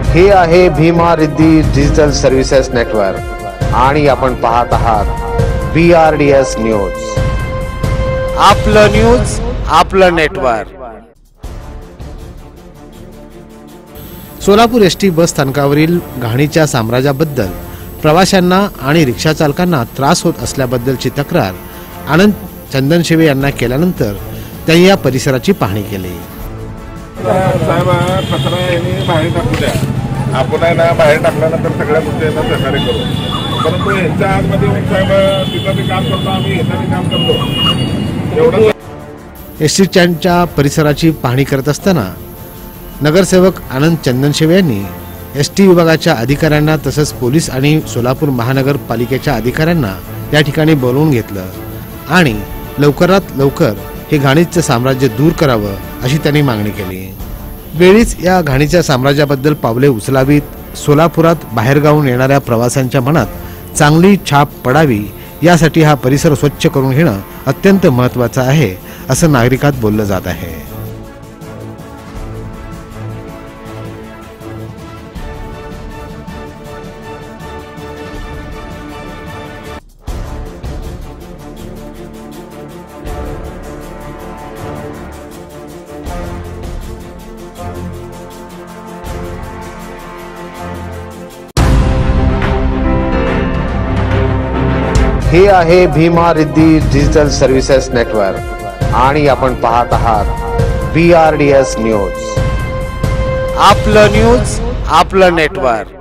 हे आहे Bhima Riddhi digital services network आणि आपण पाहत आहात BRDS न्यूज, आपलं न्यूज आपलं नेटवर्क। सोलापूर एसटी बस स्थानकावरील घाणीच्या साम्राज्याबद्दल प्रवाशांना आणि रिक्षा चालकांना त्रास होत असल्याबद्दलची तक्रार आनंद चंदनशिवे यांना केल्यानंतर त्यांनी या परिसराची पाहणी केली। साहेब कचरा यांनी बाहेर टाकू द्या, आपण आहे ना बाहेर टाकल्यानंतर सगळ्या गोष्टी यांना सहकार्य करू, परंतु यांच्या आतमध्ये साहेब तिथं ते काम करतो, आम्ही इथं काम करतो एवढं। एसटी स्टँडच्या परिसराची पाहणी करत असताना नगरसेवक आनंद चंदनशिवे यांनी एसटी विभागाच्या अधिकाऱ्यांना तसंच पोलीस आणि सोलापूर महानगरपालिकेच्या अधिकाऱ्यांना या ठिकाणी बोलवून घेतलं आणि लवकरात लवकर हे घाणीचं साम्राज्य दूर करावं अशी त्यांनी मागणी केली। वेळीच या घाणीच्या साम्राज्याबद्दल पावले उचलावीत, सोलापुरात बाहेरगावून येणाऱ्या प्रवाशांच्या मनात चांगली छाप पडावी यासाठी हा परिसर स्वच्छ करून घेणं अत्यंत महत्त्वाचं आहे असं नागरिकात बोललं जात आहे। हे आहे Bhima Riddhi digital services network आणि आपण पाहत आहात BRDS न्यूज, आपलं न्यूज आपलं नेटवर्क।